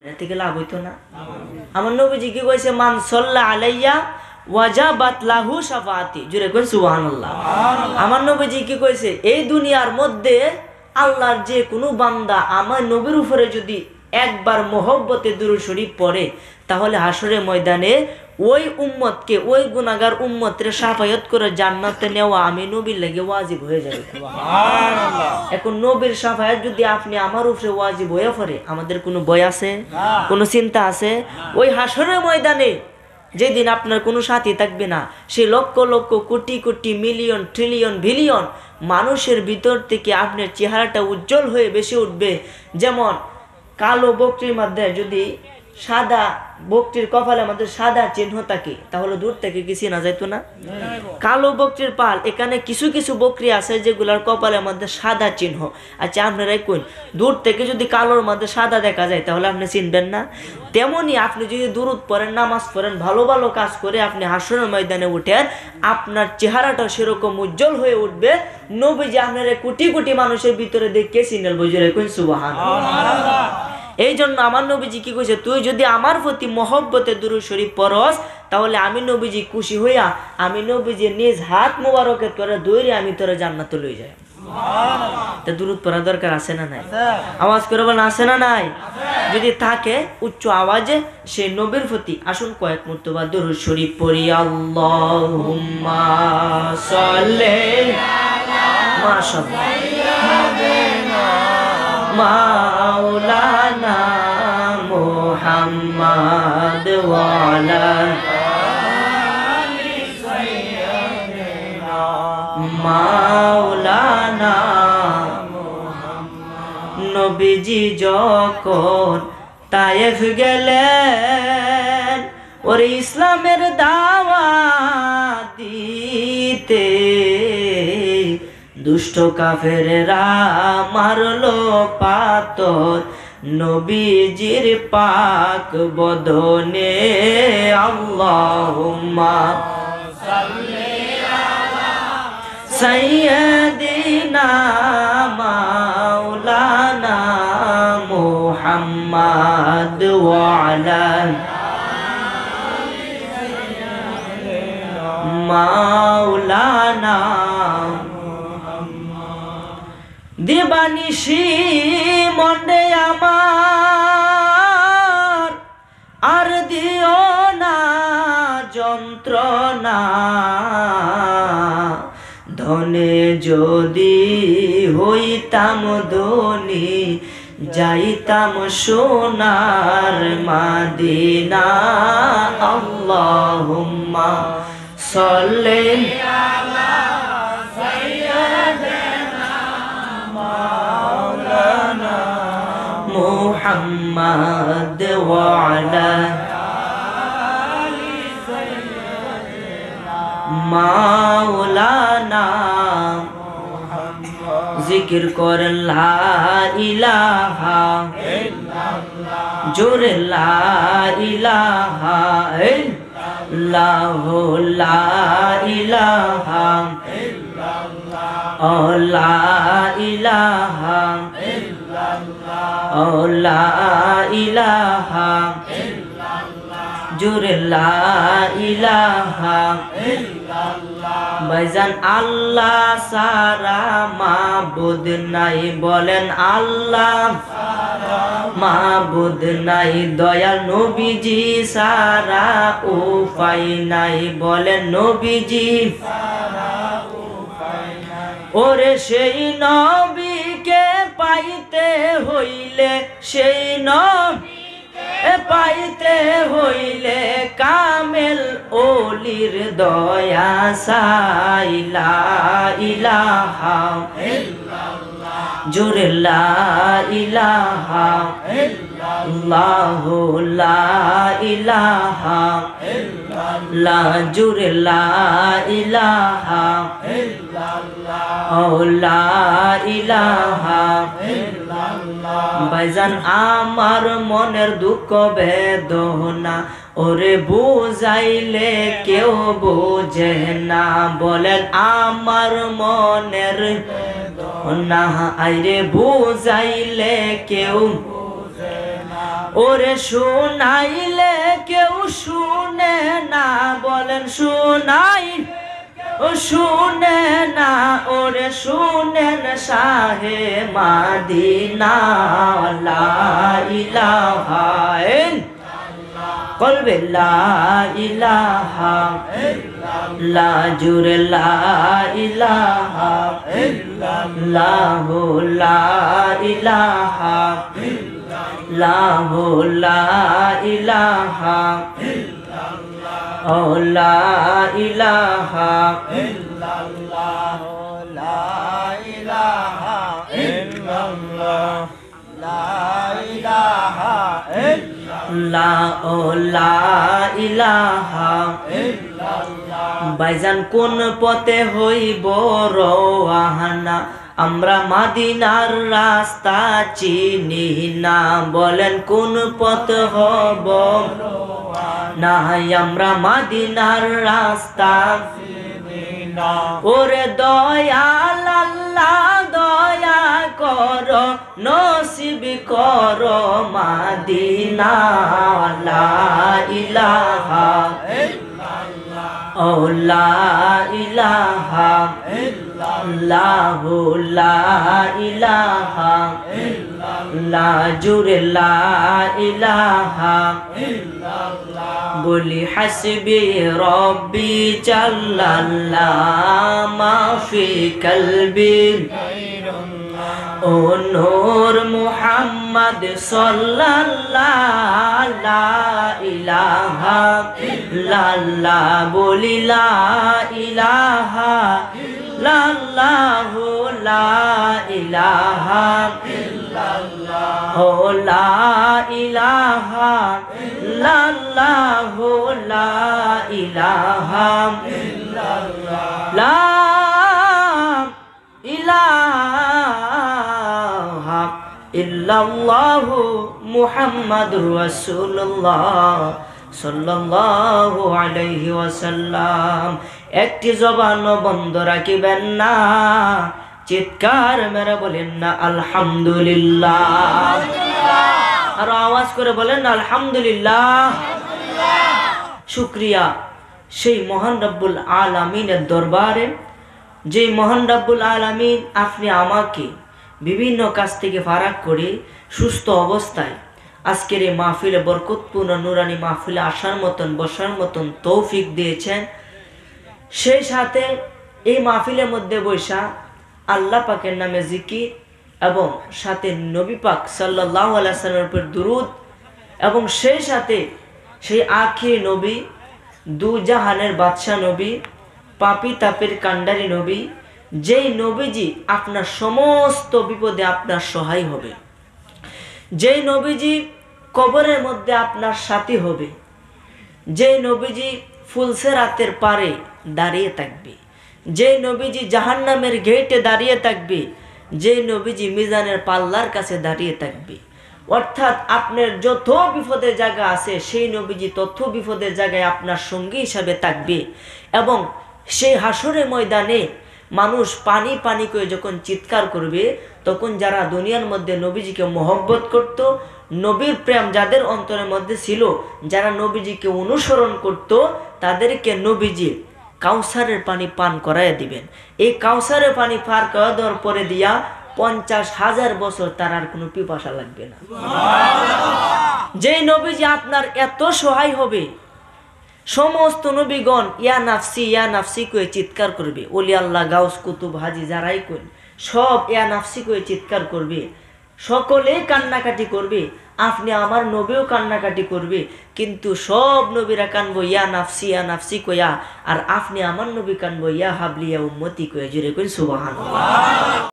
থেকে লাভ হইতো না। আমার নবীজি কি কইছে, মান সাল্লা আলাইয়া ওয়াজাবাত লাহু শাফাআতি, জোরে কই সুবহানাল্লাহ। আমার নবীজি কি কইছে, এই দুনিয়ার মধ্যে আল্লাহর যে কোনো বান্দা আমার নবীর উপরে যদি একবার মহব্বতে দুরূদ শরীফ পড়ে, তাহলে হাসরের ময়দানে ওই উম্মতকে, ওই গুনাহগার উম্মতের শাফায়াত করে জান্নাতে নেওয়া আমি নবীর লাগে ওয়াজিব হয়ে যাবে। সুবহানাল্লাহ। এখন নবীর শাফায়াত যদি আপনি আমার উপরে ওয়াজিব হয়ে পড়ে, আমাদের কোনো ভয় আছে? কোনো চিন্তা আছে? ওই হাসরের ময়দানে যেদিন আপনার কোনো সাথী থাকবে না, সে lakh lakh crore crore million trillion billion মানুষের ভিতর থেকে আপনার চেহারাটা উজ্জ্বল হয়ে বেশি উঠবে। যেমন কালো বকরির মধ্যে যদি সাদা, বকরির কপালের মধ্যে সাদা চিহ্ন থাকে, তাহলে দূর থেকে কি চেনা যাইতো না? কালো বকরির পাল, এখানে কিছু কিছু বকরি আছে যেগুলার কপালের মধ্যে সাদা চিহ্ন। আচ্ছা আপনারাই কোন, দূর থেকে যদি কালোর মধ্যে সাদা দেখা যায়, তাহলে আপনি চিনবেন না? তেমনি আপনি যদি দুরূদ পড়েন, নামাজ পড়েন, ভালো ভালো কাজ করে আপনি হাসরের ময়দানে উঠেন, আপনার চেহারাটা সেরকম উজ্জ্বল হয়ে উঠবে, নবীজি আপনার কোটি কোটি মানুষের ভিতরে দেখে চিনেল। বুঝলে কোন সুবহানাল্লাহ। এই জন্য আমার নবীজি কি কইছে, তুই যদি আমার প্রতি মহব্বতে দুরূদ শরীফ পড়স, তাহলে আমি নবীজি খুশি হইয়া আমি নবীজি নিজ হাত মোবারকের করে দৌড়ে আমি তোরে জান্নাতে লই যাই। তা দুরূদ পড়া দরকার আছে না নাই? আওয়াজ করে বলেন আছে না নাই? যদি থাকে উচ্চ আওয়াজে সেই নবীর প্রতি আসুন কয়েক মুর্তবা দুরূদ শরীফ পড়ি। আল্লাহুম্মা সাল্লি আলা মাশাআল্লাহ মাওলানা মুহাম্মদ ওয়া আলা আলি সাইয়্যিদিনা মাওলানা মুহাম্মদ। নবীজি যখন তায়েফ গেলেন ওরে ইসলামের দাওয়াত দিতে, দুষ্ট কাফেররা মারলো পাথর নবীজির পাক বদনে। আল্লাহুম্মা সাল্লি আলা সাইয়্যিদিনা মাওলানা মুহাম্মদ ওয়া আলা আলি সাইয়্যিদিনা মাওলানা। দিবানিশি মন্ডে আমার আর দিও না যন্ত্রণা, ধনে যদি হইতাম ধনী যাইতাম সোনার মাদিনা। আল্লাহুম্মা সাল্লি আলা সাইয়্যিদিনা মাওলানা মুহাম্মদ ওয়া আলা আলি সাইয়্যিদিনা মাওলানা। জিকির করেন লা ইলাহা ইল্লাল্লাহ, জোরে লা ইলাহা ইল্লাল্লাহ, লা ইলাহা ইল্লাল্লাহ, লা ইলাহা ইল্লাল্লাহ, লা ইলাহা ইল্লাল্লাহ, জোরে লা ইলাহা ইল্লাল্লাহ। ভাইজান আল্লাহ সারা মাবুদ নাই, বলেন আল্লাহ সারা মাবুদ নাই, দয়াল নবীজি সারা উপায় নাই, বলেন নবীজি সারা উপায় নাই। ওরে সেই নবীকে পাইতে হইলে, সেই নবীকে পাইতে হইলে কামেল ওলির দয়া চাই। লা ইলাহা ইল্লাল্লাহ, জোরে লা ইলাহা ইল্লাল্লাহ, লা ইলাহা ইল্লাল্লাহ, জোরে লা ইলাহা ইল্লাল্লাহ, লা ইলাহা ইল্লাল্লাহ। ভাইজান আমার মনের দুঃখ বেদনা ওরে বুঝাইলে কেউ বোঝে না, বলেন আমার মনের বেদনা আইরে বুঝাইলে কেউ বোঝে না, ওরে শুনাইলে কেউ শুনে না, বলেন শুনাই ও শুনে না, ওরে শুনেন শাহে মাদিনা। লা ইলাহা ইল্লাল্লাহ, কলবে লা ইলাহা ইল্লাল্লাহ, জুরে লা ইলাহা ইল্লাল্লাহ, লা ইলাহা ইল্লাল্লাহ, লা ইলাহা ইল্লাল্লাহ, ও লা ইলাহা ইল্লাল্লাহ, লা ইলাহা ইল্লাল্লাহ, লা ইলাহা ইল্লাল্লাহ, ও লা ইলাহা ইল্লাল্লাহ। ভাইজান কোন পথে হইব রওয়ানা, আমরা মাদিনার রাস্তা চিনি না, বলেন কোন পথ হব না, আমরা মাদিনার রাস্তা চিনি না। ওরে দয়াল আল্লাহ দয়া কর, নসিব কর মাদিনা। লা ইলাহা ইল্লাল্লাহ, ও লা ইলাহা ইল্লাল্লাহ, লা ইলাহা ইল্লাল্লাহ, জুরে লা ইলাহা ইল্লাল্লাহ, বলি হাসবি রব্বি জাল্লাল্লাহ, মা ফি কলবি ও নূর মুহাম্মদ সাল্লাল্লাহ। লা ইলাহা ইল্লাল্লাহ, বলি লা ইলাহা ইল্লাল্লাহ, লা ইলাহা ইল্লাল্লাহ, ও লা ইলাহা ইল্লাল্লাহ, লা ইলাহা ইল্লাল্লাহ, লা ইলাহা ইল্লাল্লাহ, মুহাম্মাদুর রাসূলুল্লাহ সাল্লাল্লাহু আলাইহি ওয়াসাল্লাম। একটি জবান বন্ধ রাখিবেন না, চিৎকার মেরে বলেন না আলহামদুলিল্লাহ, আর আওয়াজ করে বলেন না আলহামদুলিল্লাহ। শুকরিয়া সেই মহান রব্বুল আলামিনের দরবারে, যে মহান রব্বুল আলামিন আপনি আমাকে বিভিন্ন কাজ থেকে ফারাক করে সুস্থ অবস্থায় আজকের এই মাহফিলে, বরকতপূর্ণ নুরানি মাহফিলে আসার মতন বসার মতন তৌফিক দিয়েছেন। সেই সাথে এই মাহফিলের মধ্যে বৈশা আল্লাহ পাকের নামে জিকির এবং সাথে নবী পাক সাল্লাল্লাহু আলাইহি সাল্লামের উপর দুরূদ, এবং সেই সাথে সেই আখির নবী, দু জাহানের বাদশা নবী, পাপি তাপের কান্ডারি নবী, যেই নবীজি আপনার সমস্ত বিপদে আপনার সহায় হবে, যেই নবীজি কবরের মধ্যে আপনার সাথী হবে, যেই নবীজি ফুলসেরাতের পারে দাঁড়িয়ে থাকবে, যেই নবীজি জাহান্নামের গেটে দাঁড়িয়ে থাকবে, যেই নবীজি মিজানের পাল্লার কাছে দাঁড়িয়ে থাকবে। অর্থাৎ আপনার যত বিপদের জায়গা আছে সেই নবীজি তত বিপদের জায়গায় আপনার সঙ্গী হিসাবে থাকবে। এবং সেই হাসরের ময়দানে মানুষ পানি পানি করে যখন চিৎকার করবে, তখন যারা দুনিয়ার মধ্যে নবীজিকে মহব্বত করত, নবীর প্রেম যাদের অন্তরের মধ্যে ছিল, যারা নবীজিকে অনুসরণ করত, তাদেরকে নবীজি কাউসারের পানি পান করাইয়া দিবেন। এই কাউসারের পানি পার করা দেওয়ার পরে দিয়া 50,000 বছর তার আর কোনো পিপাসা লাগবে না। যেই নবীজি আপনার এত সহায় হবে, সমস্ত নবীগণ ইয়া নাফসি কয়ে চিৎকার করবে। ওলি আল্লাহ, গাউস, কুতুব, হাজি যারাই করেন সব ইয়া নাফসি কয়ে চিৎকার করবে, সকলেই কান্নাকাটি করবে, আপনি আমার নবীও কান্নাকাটি করবে। কিন্তু সব নবীরা কানবো ইয়া নাফসি কয়া, আর আপনি আমার নবী কানবো ইয়া হাবলি ইয়া উম্মতি কয়া। জুড়ে কই সুবহানাল্লাহ।